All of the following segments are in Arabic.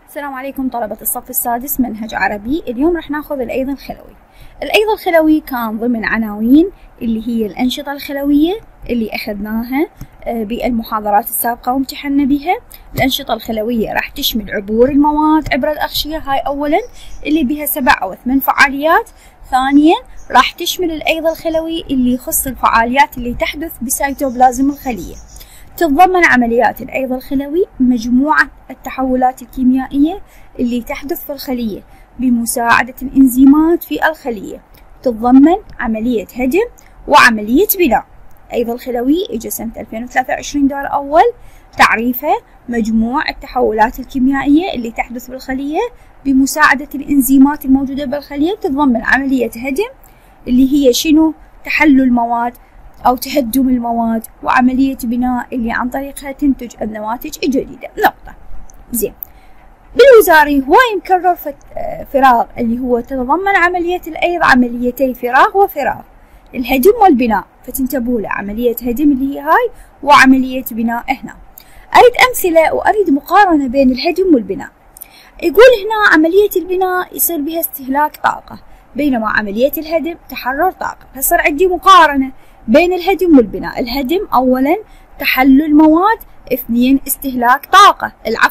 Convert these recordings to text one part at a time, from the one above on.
السلام عليكم طلبة الصف السادس منهج عربي. اليوم راح ناخذ الأيض الخلوي. الأيض الخلوي كان ضمن عناوين اللي هي الأنشطة الخلوية اللي أخذناها بالمحاضرات السابقة وامتحنا بها. الأنشطة الخلوية راح تشمل عبور المواد عبر الأغشية، هاي أولا اللي بها 7 أو 8 فعاليات. ثانيا راح تشمل الأيض الخلوي اللي يخص الفعاليات اللي تحدث بسيتوبلازم الخلية. تتضمن عمليات الأيض الخلوي مجموعة التحولات الكيميائية اللي تحدث في الخلية بمساعدة الإنزيمات في الخلية. تتضمن عملية هدم وعملية بناء. أيض الخلوي إجا سنة 2023 دور أول. تعريفه مجموع التحولات الكيميائية اللي تحدث بالخلية بمساعدة الإنزيمات الموجودة بالخلية. تتضمن عملية هدم اللي هي شنو؟ تحلل مواد أو تهدم المواد، وعملية بناء اللي عن طريقها تنتج النواتج الجديدة. نقطة. زين. بالوزاري هو مكرر فراغ اللي هو تتضمن عملية الأيض عمليتي فراغ وفراغ، الهدم والبناء، فتنتبهوا لعملية هدم اللي هي هاي وعملية بناء هنا. أريد أمثلة وأريد مقارنة بين الهدم والبناء. يقول هنا عملية البناء يصير بها استهلاك طاقة، بينما عملية الهدم تحرر طاقة. فصار عندي مقارنة بين الهدم والبناء. الهدم أولا تحلل مواد، 2 استهلاك طاقة،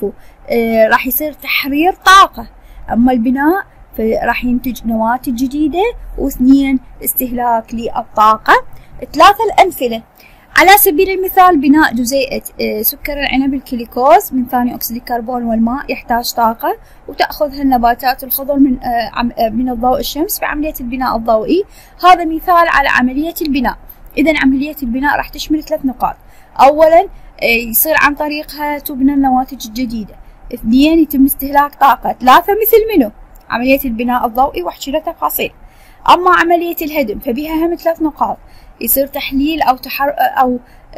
راح يصير تحرير طاقة. أما البناء فراح ينتج نواتج جديدة، و2 استهلاك للطاقة. 3 الأمثلة. على سبيل المثال بناء جزيئة سكر العنب الكليكوز من ثاني أكسيد الكربون والماء يحتاج طاقة، وتأخذها النباتات الخضر من الضوء الشمس في عملية البناء الضوئي. هذا مثال على عملية البناء. إذا عملية البناء راح تشمل 3 نقاط. أولا يصير عن طريقها تبنى النواتج الجديدة. 2 يتم استهلاك طاقة. 3 مثل منه عملية البناء الضوئي واحكي له تفاصيل. أما عملية الهدم فبها هم 3 نقاط. يصير تحليل أو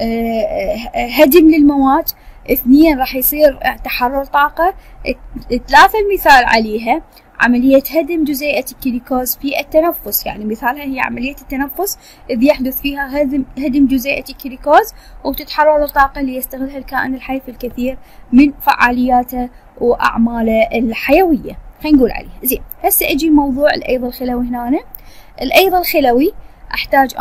هدم للمواد. 2 راح يصير تحرر طاقة. 3 المثال عليها عملية هدم جزيئة الكليكوز في التنفس، يعني مثالها هي عملية التنفس إذ يحدث فيها هدم جزيئة الكليكوز وتتحرر الطاقة اللي يستغلها الكائن الحي في الكثير من فعالياته وأعماله الحيوية. خلينا نقول عليها. زين، هسه أجي موضوع الأيض الخلوي هنا. الأيض الخلوي أحتاج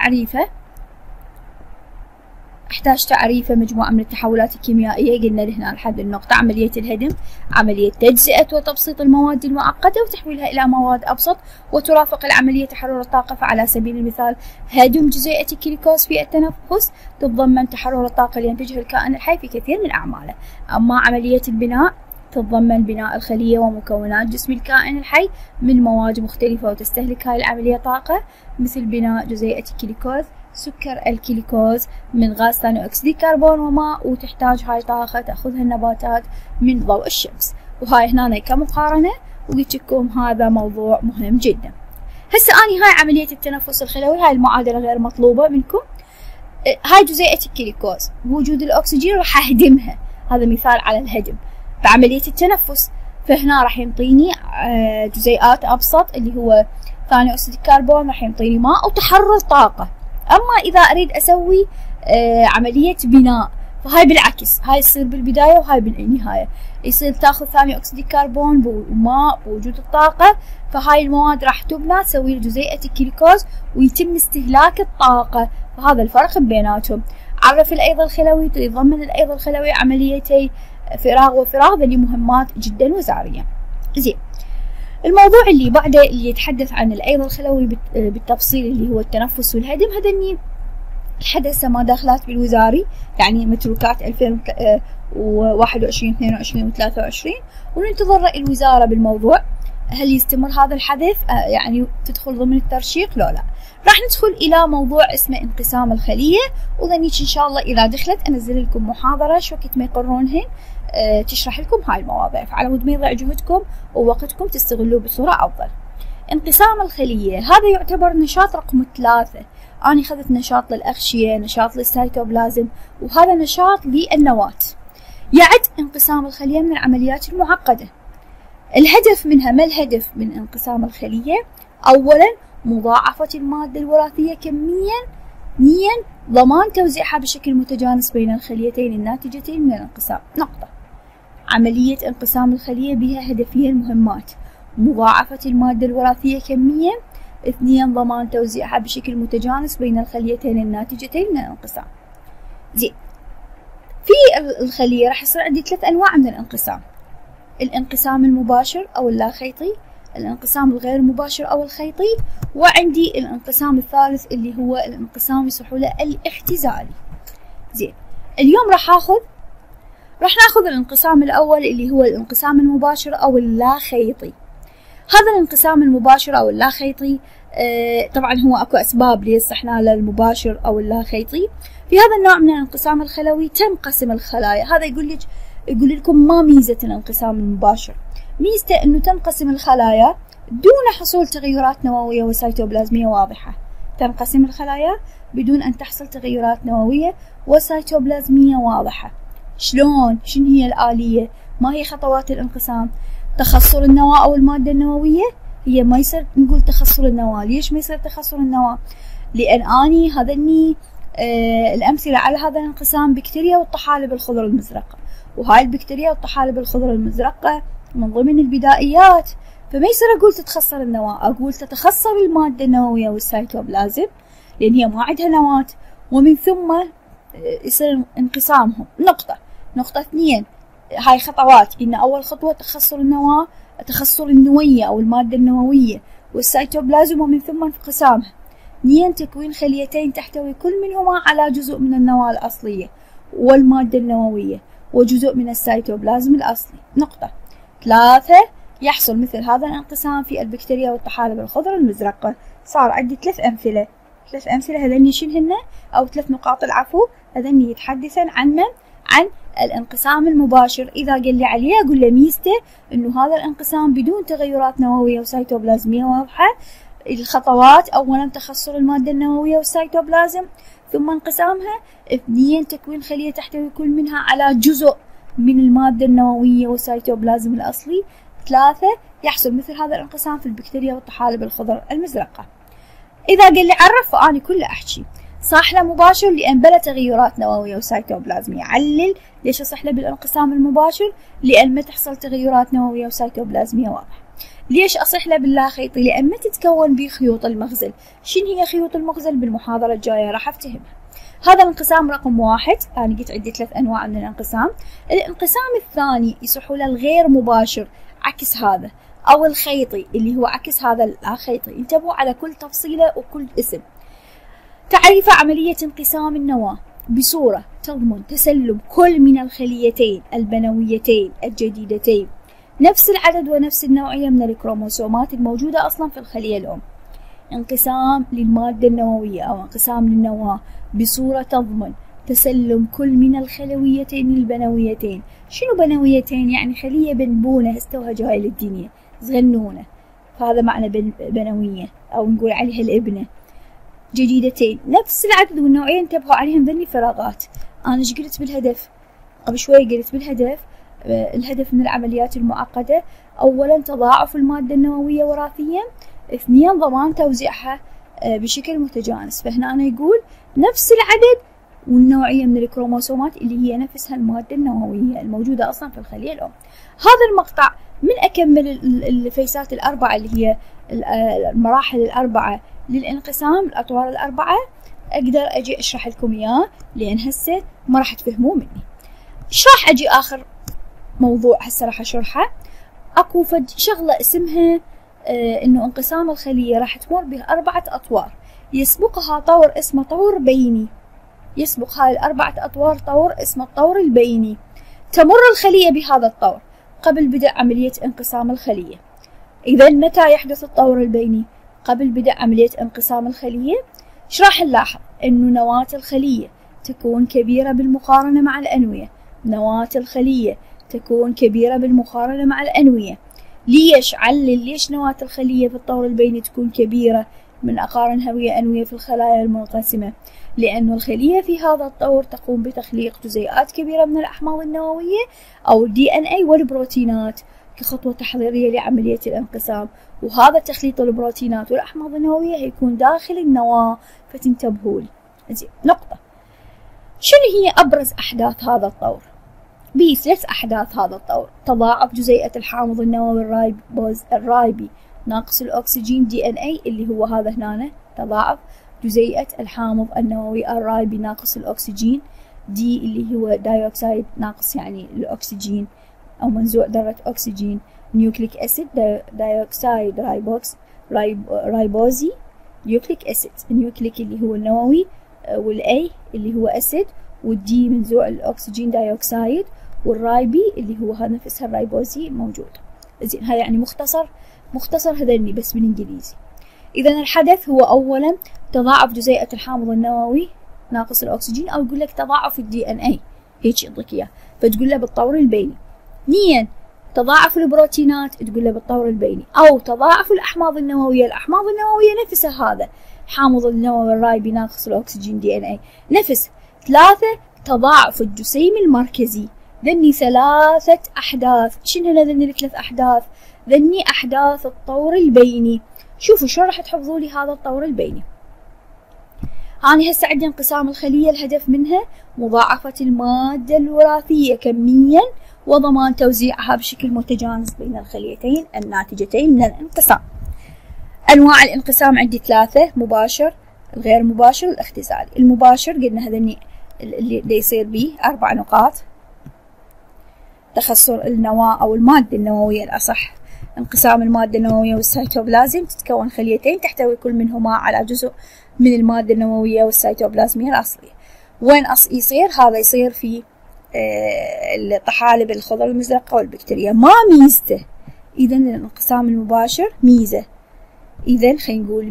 تعريفه مجموعة من التحولات الكيميائية. قلنا لهنا لحد النقطة عملية الهدم، عملية تجزئة وتبسيط المواد المعقدة وتحويلها إلى مواد أبسط، وترافق العملية تحرر الطاقة. فعلى سبيل المثال هدم جزيئة الكليكوز في التنفس تتضمن تحرر الطاقة اللي ينتجها الكائن الحي في كثير من أعماله. أما عملية البناء تتضمن بناء الخلية ومكونات جسم الكائن الحي من مواد مختلفة، وتستهلك هاي العملية طاقة، مثل بناء جزيئة الكليكوز، سكر الكليكوز من غاز ثاني أكسيد الكربون وماء، وتحتاج هاي طاقة تأخذها النباتات من ضوء الشمس. وهاي هنا كمقارنة، وقلت لكم هذا موضوع مهم جدا. هسه أني هاي عملية التنفس الخلوي، هاي المعادلة غير مطلوبة منكم. هاي جزيئة الكليكوز بوجود الأكسجين راح أهدمها، هذا مثال على الهدم بعملية التنفس. فهنا راح ينطيني جزيئات أبسط اللي هو ثاني أكسيد الكربون، راح ينطيني ماء وتحرر طاقة. أما إذا أريد أسوي عملية بناء فهاي بالعكس، هاي يصير بالبداية وهاي بالنهاية. يصير تاخذ ثاني أكسيد الكربون وماء بوجود الطاقة، فهاي المواد راح تبنى تسوي جزيئة الكليكوز ويتم استهلاك الطاقة. فهذا الفرق بيناتهم. عرف الأيض الخلوي. يتضمن الأيض الخلوي عمليتي فراغ وفراغ، ذلي مهمات جدا وزارية. زين، الموضوع اللي بعده اللي يتحدث عن الأيض الخلوي بالتفصيل اللي هو التنفس والهدم. هذني الحدث ما داخلات بالوزاري، يعني متروكات 2021 22 و23، وننتظر رأي الوزارة بالموضوع. هل يستمر هذا الحدث يعني تدخل ضمن الترشيق لو لا. راح ندخل إلى موضوع اسمه انقسام الخلية، وذنيك إن شاء الله إذا دخلت أنزل لكم محاضرة شو وقت ما يقررونهن تشرح لكم هاي المواضيع، فعلى مود ما يضيع جهدكم ووقتكم تستغلوه بصورة أفضل. انقسام الخلية هذا يعتبر نشاط رقم 3. أنا أخذت نشاط للأغشية، نشاط للسيتوبلازم، وهذا نشاط للنواة. يعد انقسام الخلية من العمليات المعقدة. الهدف منها، ما الهدف من انقسام الخلية؟ أولا مضاعفة المادة الوراثية كميا، ثانيا ضمان توزيعها بشكل متجانس بين الخليتين الناتجتين من الانقسام. نقطة. عملية انقسام الخلية بها هدفين مهمات: مضاعفة المادة الوراثية كمية، 2 ضمان توزيعها بشكل متجانس بين الخليتين الناتجتين من الانقسام. زين، في الخلية راح يصير عندي 3 أنواع من الانقسام: الانقسام المباشر أو اللاخيطي، الانقسام الغير مباشر أو الخيطي، وعندي الانقسام الثالث اللي هو الانقسام يصح له الاختزالي. زين، اليوم راح ناخذ الانقسام الأول اللي هو الانقسام المباشر أو اللاخيطي. هذا الانقسام المباشر أو اللاخيطي طبعا هو أكو أسباب ليش صحنا للمباشر أو اللاخيطي. في هذا النوع من الانقسام الخلوي تنقسم الخلايا. هذا يقول لكم ما ميزة الانقسام المباشر. ميزته إنه تنقسم الخلايا دون حصول تغيرات نووية وسيتوبلازمية واضحة. تنقسم الخلايا بدون أن تحصل تغيرات نووية وسيتوبلازمية واضحة. شلون؟ شنو هي الآلية؟ ما هي خطوات الانقسام؟ تخصر النواة أو المادة النووية. هي ما يصير نقول تخصر النواة. ليش ما يصير تخصر النواة؟ لأن أني هذني الأمثلة على هذا الانقسام بكتيريا والطحالب الخضر المزرقة، وهاي البكتيريا والطحالب الخضر المزرقة من ضمن البدائيات، فما يصير أقول تتخصر النواة، أقول تتخصر المادة النووية والسيتوبلازم لأن هي ما عندها نواة، ومن ثم يصير انقسامهم. نقطة 2، هاي خطوات. إن أول خطوة تخصر النواة، تخصر النوية أو المادة النووية والسيتوبلازم، ومن ثم انقسامها. 2، تكوين خليتين تحتوي كل منهما على جزء من النواة الأصلية والمادة النووية وجزء من السيتوبلازم الأصلي. نقطة 3، يحصل مثل هذا الانقسام في البكتيريا والطحالب الخضر المزرقة. صار عندي 3 أمثلة. 3 أمثلة هذني شنهن؟ أو 3 نقاط العفو هذني يتحدثن عن الانقسام المباشر. إذا قال لي عليه أقول له ميزته إنه هذا الانقسام بدون تغيرات نووية وسيتوبلازمية واضحة. الخطوات: أولا تخصر المادة النووية والسيتوبلازم، ثم انقسامها. 2، تكوين خلية تحتوي كل منها على جزء من المادة النووية والسيتوبلازم الأصلي. 3، يحصل مثل هذا الانقسام في البكتيريا والطحالب الخضر المزرقة. إذا قال لي عرف فأني كله أحكي صح له مباشر لأن بلا تغيرات نووية وسيتوبلازمية. علل ليش أصح له بالانقسام المباشر؟ لأن ما تحصل تغيرات نووية وسيتوبلازمية واضحة. ليش أصح له باللاخيطي؟ لأن ما تتكون به خيوط المغزل. شنو هي خيوط المغزل؟ بالمحاضرة الجاية راح أفتهمها. هذا الانقسام رقم 1. أنا قلت عندي 3 أنواع من الانقسام. الانقسام الثاني يصح له الغير مباشر، عكس هذا، أو الخيطي اللي هو عكس هذا اللاخيطي. انتبهوا على كل تفصيلة وكل اسم. تعريف عملية انقسام النواة بصورة تضمن تسلم كل من الخليتين البنويتين الجديدتين نفس العدد ونفس النوعية من الكروموسومات الموجودة أصلا في الخلية الأم. انقسام للمادة النووية أو انقسام للنواة بصورة تضمن تسلم كل من الخلويتين البنويتين. شنو بنويتين؟ يعني خلية بنبونة استوها جاية للدنيا صغنونة، فهذا معنى بنوية، أو نقول عليها الابنة. جديدتين نفس العدد والنوعية، انتبهوا عليهم ذني فراغات. أنا ايش قلت بالهدف؟ قبل شوي قلت بالهدف الهدف من العمليات المعقدة: أولا تضاعف المادة النووية وراثيا، 2 ضمان توزيعها بشكل متجانس. فهنا أنا يقول نفس العدد والنوعية من الكروموسومات اللي هي نفسها المادة النووية الموجودة أصلا في الخلية الأم. هذا المقطع من أكمل الفيسات الأربعة اللي هي المراحل الأربعة للانقسام، الأطوار الأربعة، أقدر أجي أشرح لكم إياه لأن هسه ما راح تفهموه مني. إيش راح أجي آخر موضوع هسه راح أشرحه؟ أكو فد شغلة اسمها إنه انقسام الخلية راح تمر به 4 أطوار، يسبقها طور اسمه طور بيني. يسبق هاي 4 أطوار طور اسمه الطور البيني. تمر الخلية بهذا الطور قبل بدء عملية انقسام الخلية. إذا متى يحدث الطور البيني؟ قبل بدء عملية انقسام الخلية. إيش راح نلاحظ؟ إنه نواة الخلية تكون كبيرة بالمقارنة مع الأنوية. نواة الخلية تكون كبيرة بالمقارنة مع الأنوية. ليش؟ علل ليش نواة الخلية في الطور البيني تكون كبيرة من أقارنها ويا أنوية في الخلايا المنقسمة؟ لأن الخلية في هذا الطور تقوم بتخليق جزيئات كبيرة من الأحماض النووية أو DNA والبروتينات كخطوة تحضيرية لعملية الانقسام، وهذا تخليط البروتينات والأحماض النووية هيكون داخل النواة. فتنتبهوا لي. زين، نقطة. شنو هي أبرز أحداث هذا الطور؟ بثلاث أحداث هذا الطور: تضاعف جزيئة الحامض النووي الرايبي ناقص الأكسجين DNA اللي هو هذا هنا، تضاعف جزيئة الحامض النووي الرايبي ناقص الأكسجين، دي اللي هو دايوكسيد ناقص يعني الأكسجين أو منزوع ذرة أكسجين، نيوكليك أسيد دايوكسيد رايبوزي نيوكليك أسيد، النيوكليك اللي هو النووي والأي اللي هو أسيد، والدي منزوع الأكسجين دايوكسيد، والرايبي اللي هو هذا نفسها الرايبوزي موجود. زين هاي يعني مختصر هذني بس بالإنجليزي. إذا الحدث هو أولا تضاعف جزيئة الحامض النووي ناقص الأكسجين، أو يقول لك تضاعف DNA هيك يعطيك إياه فتقول له بالطور البيني. اثنين تضاعف البروتينات تقول له بالطور البيني، أو تضاعف الأحماض النووية، الأحماض النووية نفسها هذا حامض النووي الرايبي ناقص الأكسجين DNA نفس. ثلاثة تضاعف الجسيم المركزي، ذني ثلاثة أحداث. شنو هنا ذني الثلاث أحداث؟ ذني أحداث الطور البيني. شوفوا شو راح تحفظوا لي هذا الطور البيني. هاني هسه عندي انقسام الخلية، الهدف منها مضاعفة المادة الوراثية كميا وضمان توزيعها بشكل متجانس بين الخليتين الناتجتين من الانقسام. أنواع الانقسام عندي ثلاثة: مباشر، الغير مباشر، الاختزالي. المباشر قلنا هذني اللي يصير به 4 نقاط: تخثر النواة أو المادة النووية الأصح، انقسام المادة النووية والسيتوبلازم، تتكون خليتين تحتوي كل منهما على جزء من المادة النووية والسيتوبلازمية الأصلية. وين يصير هذا؟ يصير في الطحالب الخضر المزرقة والبكتيريا. ما ميزته؟ إذا الانقسام المباشر ميزة. إذا خلينا نقول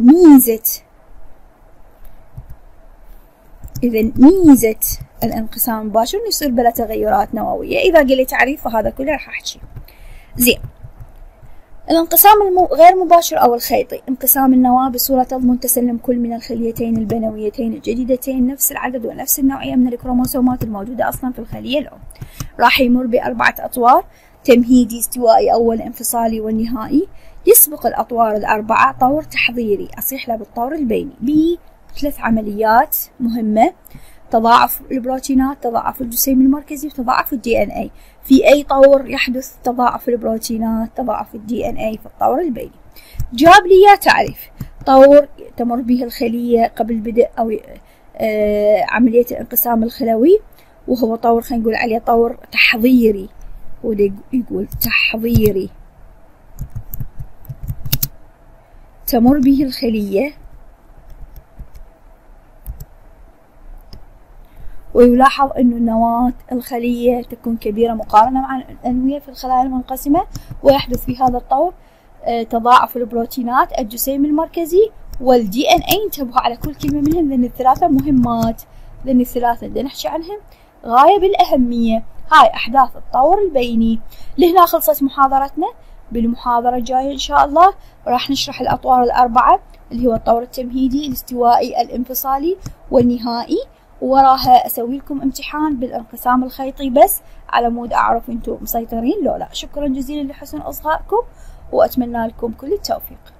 ميزة الانقسام المباشر إنه يصير بلا تغيرات نووية. إذا قلت تعريف فهذا كله راح أحكي. زين، الانقسام غير مباشر أو الخيطي: انقسام النواة بصورة تضمن تسلم كل من الخليتين البنويتين الجديدتين نفس العدد ونفس النوعية من الكروموسومات الموجودة أصلا في الخلية الأم. راح يمر ب4 أطوار: تمهيدي، استوائي، أول، انفصالي، والنهائي. يسبق الأطوار ال4 طور تحضيري أصيح له بالطور البيني ب3 عمليات مهمة: تضاعف البروتينات، تضاعف الجسيم المركزي، وتضاعف DNA. في أي طور يحدث تضاعف البروتينات، تضاعف DNA في الطور البيني. جاب لي يا تعريف: طور تمر به الخلية قبل بدء أو عملية الانقسام الخلوي، وهو طور خلينا نقول عليه طور تحضيري، يقول تحضيري تمر به الخلية. ويلاحظ أن نواة الخلية تكون كبيرة مقارنة مع الأنوية في الخلايا المنقسمة، ويحدث في هذا الطور تضاعف البروتينات، الجسيم المركزي، والDNA. انتبهوا على كل كلمة منهم لأن الثلاثة مهمات، لأن الثلاثة بدنا نحكي عنهم غاية بالأهمية. هاي أحداث الطور البيني. لهنا خلصت محاضرتنا. بالمحاضرة الجاية إن شاء الله راح نشرح الأطوار ال4 اللي هو الطور التمهيدي، الاستوائي، الانفصالي، والنهائي. وراها أسوي لكم امتحان بالانقسام الخيطي بس على مود أعرف أنتم مسيطرين لو لا. شكرا جزيلا لحسن إصغائكم وأتمنى لكم كل التوفيق.